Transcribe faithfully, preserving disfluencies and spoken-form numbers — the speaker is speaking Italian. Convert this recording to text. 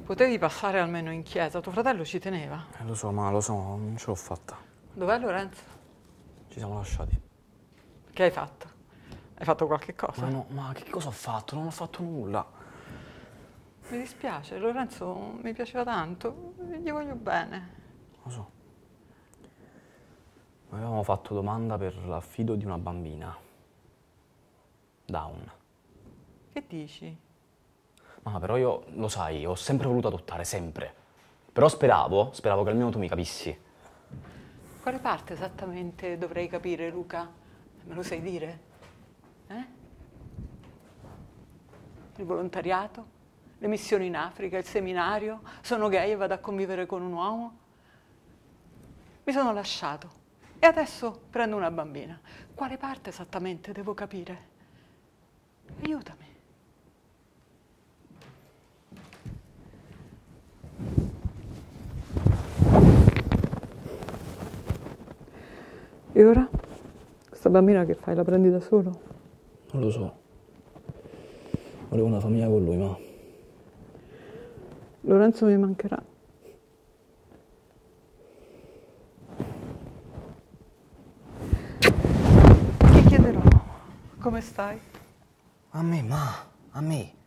Potevi passare almeno in chiesa, tuo fratello ci teneva. Eh, lo so, ma lo so, non ce l'ho fatta. Dov'è Lorenzo? Ci siamo lasciati. Che hai fatto? Hai fatto qualche cosa? Ma no, ma che cosa ho fatto? Non ho fatto nulla. Mi dispiace, Lorenzo mi piaceva tanto, gli voglio bene. Lo so. Avevamo fatto domanda per l'affido di una bambina. Down. Che dici? Ma però io, lo sai, ho sempre voluto adottare, sempre. Però speravo, speravo che almeno tu mi capissi. Quale parte esattamente dovrei capire, Luca? Me lo sai dire? Eh? Il volontariato? Le missioni in Africa? Il seminario? Sono gay e vado a convivere con un uomo? Mi sono lasciato e adesso prendo una bambina. Quale parte esattamente devo capire? Aiutami. E ora? Questa bambina che fai? La prendi da solo? Non lo so. Volevo una famiglia con lui, ma... Lorenzo mi mancherà. Ti chiederò come stai. A me, ma... A me.